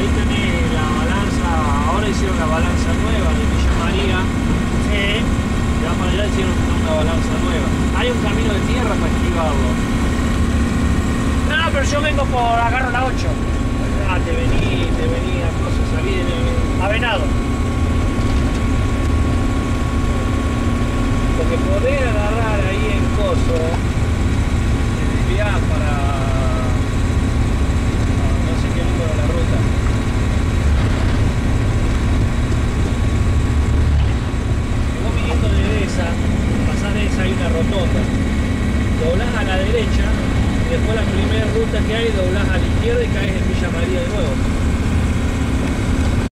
ahí tenés la balanza, ahora hicieron la balanza nueva de Villa María. Sí. Y vas para allá hicieron una balanza nueva. Hay un camino de tierra para esquivarlo. No, pero yo vengo por agarro la 8. Ah, te vení a cosas, salí A Venado. Porque podés agarrar ahí en Coso, desviar para... no sé qué número de la ruta. Si vos viniendo de esa, pasás de esa, hay una rotonda. Doblás a la derecha, y después la primera ruta que hay, doblás a la izquierda y caes en Villa María de nuevo.